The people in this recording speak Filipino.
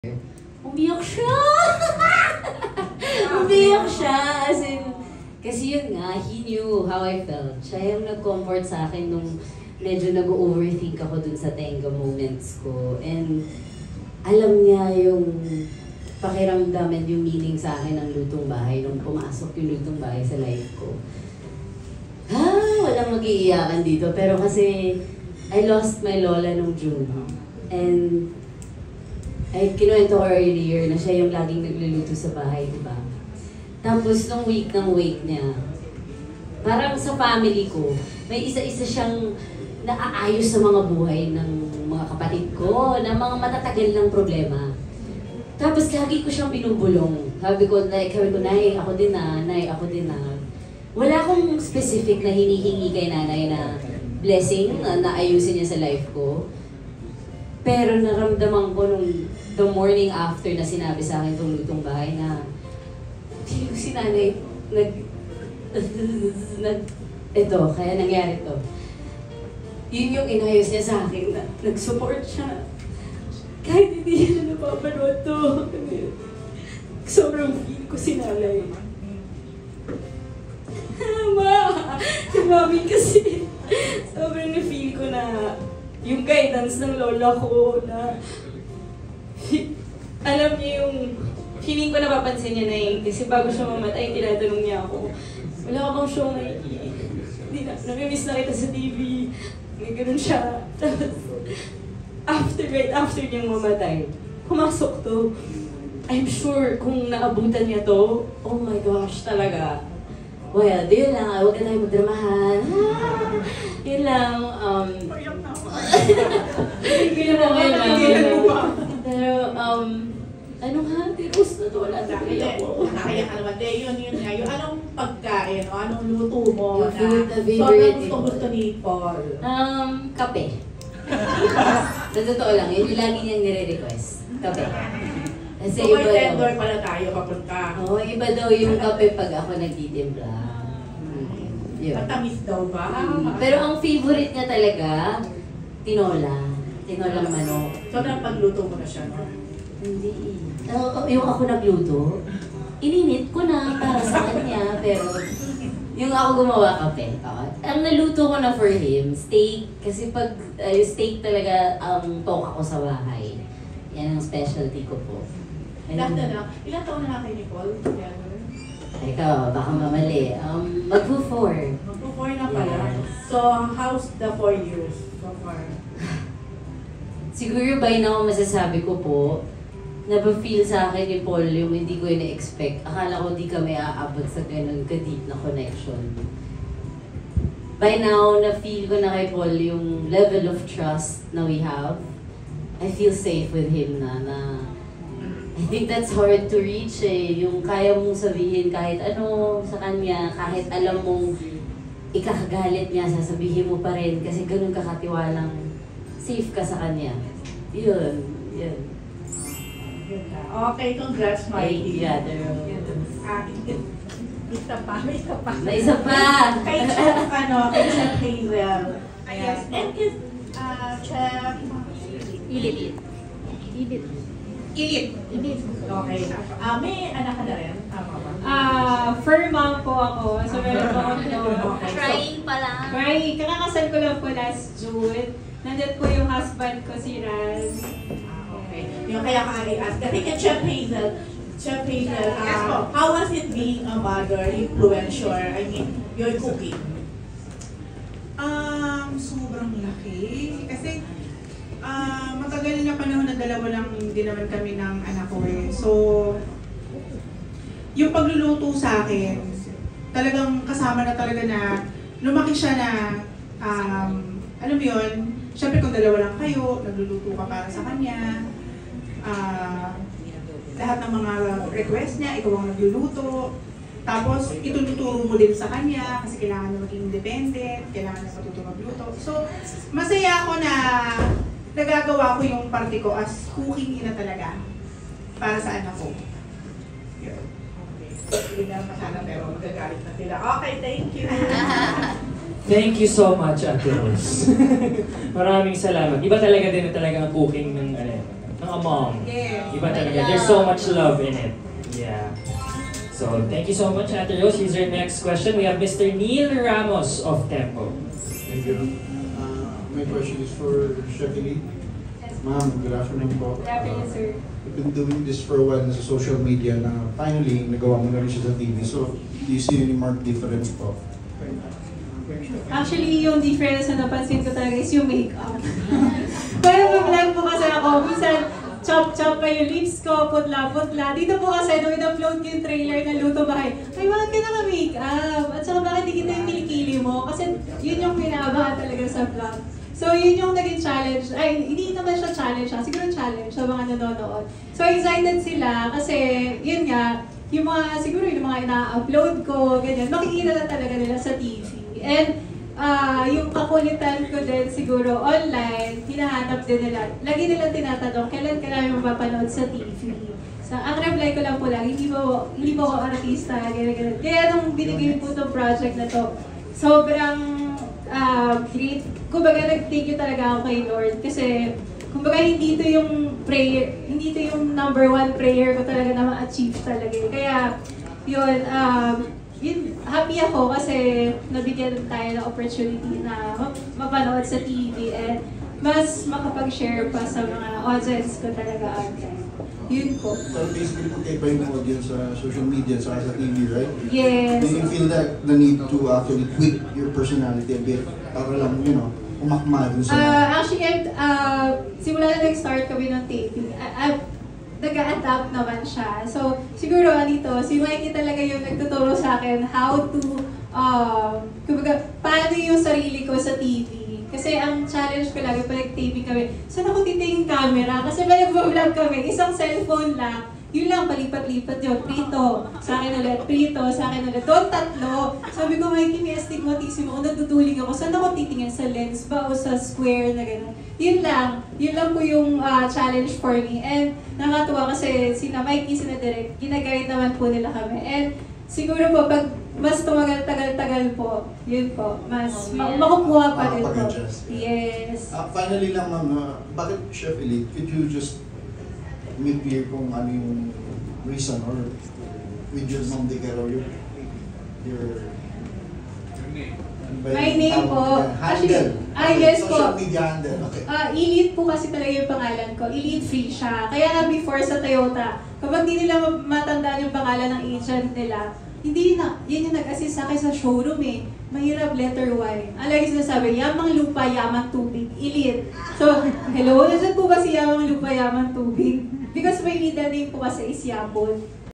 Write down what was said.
Umiyak siya! Umiyak siya! As in, kasi yun nga, he knew how I felt. Siya yung nag-comfort sa akin nung medyo nag-overthink ako dun sa tenga moments ko. And alam niya yung pakiramdam and yung meaning sa akin ng lutong bahay nung pumasok yung lutong bahay sa life ko. Walang mag-iiyakan dito. Pero kasi I lost my lola nung June. And ay, kinuwento ko earlier na siya yung laging nagluluto sa bahay, di ba? Tapos nung week ng wake niya, parang sa family ko, may isa-isa siyang naaayos sa mga buhay ng mga kapatid ko, na mga matatagal ng problema. Tapos lagi ko siyang binubulong. Sabi ko, Nay, ako din na, Nay, ako din na. Wala akong specific na hinihingi kay nanay na blessing na naayusin niya sa life ko. Pero naramdaman ko nung the morning after na sinabi sa akin itong lutong bahay na hindi ko si nanay ito, kaya nangyari to. Yun yung inayos niya sa akin na nag-support siya. Kahit hindi niya napapanood to. Sobrang feel ko si nanay. Si mami kasi sobrang na-feel ko na yung guidance ng lola ko na alam niya yung feeling ko napapansin niya na yung kasi bago siya mamatay, tinatanong niya ako, wala ka bang show na nami-miss na kita sa TV, may ganun siya. Tapos, right after niyang mamatay, pumasok to. I'm sure kung naabutan niya to, oh my gosh, talaga. Well, yun lang, huwag na tayo magdramahan. Yun lang, hindi ko na pero, ano nga, tiros na to, wala sa kaya ko. Nakakaya ka naman, yun nga, yung anong pagkain o anong luto mo na sobrang gusto ni Paul? Kape. Sa totoo lang, yun yung lagi niyang nire-request. Kape. Kasi so, may tender pala tayo papunta. Oo, iba daw yung kape pag ako nagtitimpla. Matamis daw ba? Pero ang favorite niya talaga, tinola. Tinolang manok. So, napagluto mo na siya, no? Hindi. Yung ako nagluto, ininit ko na para sa kanya, pero yung ako gumawa kape. Ang naluto ko na for him, steak. Kasi pag yung steak talaga ang talk ako sa bahay. Yan ang specialty ko po. Ilang taon na kayo ni Paul? Ikaw, baka mamali. Magpo-4. Magpo-4 na pala. Yes. So, how's the 4 years so far? Siguro by now, masasabi ko po, napa-feel sa akin ni Paul yung hindi ko ina-expect. Akala ko di kami aabot sa ganun ka-deep na connection. By now, na-feel ko na kay Paul yung level of trust na we have. I feel safe with him na I think that's hard to reach eh. Yung kaya mong sabihin kahit ano sa kanya, kahit alam mong ikakagalit niya, sasabihin mo pa rin kasi ganun kakatiwalang safe ka sa kanya. Yun. Okay, congrats, Mikey. Yeah, May isa pa. Kay Chef, kay Chef Hazel. Yes. And kay Chef Ilit. Okay. May anak ka na rin? Tama ba? Fur mom po ako. So, meron po ako. Trying pa lang. Trying. Kakakasal ko lang po last June. Nandun po yung husband ko, si Raz. Okay. Yung kaya ka i-ask. Kasi kay Chef Hazel, how was it being a mother, influencer, your cooking? Sobrang laki. Kasi, matagal na panahon na dalawa lang din naman kami ng anak ko eh. So, yung pagluluto sa akin, talagang kasama na talaga na lumaki siya na, alam mo yun, syempre kung dalawa lang kayo, nagluluto ka para sa kanya, lahat ng mga request niya, ikaw ang nagluluto, tapos ituturo mo din sa kanya kasi kailangan niya maging independent, kailangan niya matuto magluto. So, masaya ako na nagagawa ko yung parte ko as cooking ina talaga para sa anak ko. Yun. Okay. Hindi na masana pero magagalit na sila. Okay, thank you. Thank you so much, Ate Rose. Maraming salamat. Iba talaga din na talaga ang cooking ng a mom. Yes. Iba talaga. There's so much love in it. Yeah. So, thank you so much, Ate Rose. Here's our next question. We have Mr. Neil Ramos of Tempo. Thank you. My question is for Chef Elite. Ma'am, good afternoon po. Good afternoon, sir. You've been doing this for a while sa social media na finally nagawa mo na rin siya sa TV. So, do you see any marked difference po? Actually, yung difference na napansin ko talaga is yung makeup. Kaya mag-vlog po kasi ako, minsan chop-chop pa yung lips ko, putla-putla. Dito po kasi, nung in-upload ko yung trailer na Luto Bahay, ay, bakit ka naka-makeup? At saka bakit di kita yung kilikili mo? Kasi yun yung pinaabahan talaga sa vlog. So, yun yung naging challenge. Ay, hindi naman siya challenge. Siguro challenge sa mga nanonood. So, excited sila kasi, yun nga, yung mga, siguro yung mga ina-upload ko, ganyan, makikita na talaga nila sa TV. And, yung kakulitan ko din siguro online, hinahanap din nila. Lagi nila tinatanong, kailan ka namin mapapanood sa TV? So, ang reply ko lang po lang, hindi po ako artista, ganyan. Kaya nung binigay po itong project na to, sobrang great. Kumbaga, nag-thank you talaga ako kay Lord kasi kumbaga hindi ito yung prayer, hindi ito yung number one prayer ko talaga na ma-achieve talaga. Kaya yun, happy ako kasi nabigyan tayo ng opportunity na mapanood sa TV and mas makapag-share pa sa mga audience ko talaga online. Yun po. So, basically, magkaiba yung audience sa social media at sa TV, right? Yes. Do you feel that the need to actually tweak your personality a bit para lang, umakma dun sa... Actually, simula na nag-start kami ng taping, nag-a-adapt naman siya. So, siguro dito, si Mikey talaga yung nagtuturo sa akin how to, kumbaga, paano yung sarili ko sa TV. Kasi ang challenge ko lagi pag nag-taping kami, saan ako titingin camera? Kasi pag nag-vlog kami, isang cellphone lang, yun lang, palipat-lipat yun. Prito, sa akin ulit, prito, sa akin ulit. Doon tatlo. Sabi ko, Mikey, may astigmatism ako, natutuling ako. Saan ako titingin? Sa lens ba o sa square na gano'n? Yun lang po yung challenge for me. And nakatuwa kasi sina Mikey, sina Direk, ginaguide naman po nila kami. And siguro po, pag mas tumagal-tagal po, yun po, mas makukuha pa rin po. Makapag-adjust. Yes. Finally lang, ma'am, bakit Chef Elite? Could you just make clear kung ano yung reason or with your mom de Caro, your My name po. Handle. Yes po. Social media handle. Okay. Elite po kasi talaga yung pangalan ko. Elite Free siya. Kaya nga before sa Toyota, kapag di nila matandaan yung pangalan ng agent nila, hindi na. Yan yung nag-assist sa akin sa showroom eh. Mahirap letter Y. Ang lagi sinasabi, yamang lupa, yamang tubig. Elite. So, hello? Nasaan po ba si yamang lupa, yamang tubig? Because my middle name po kasi is Yapon.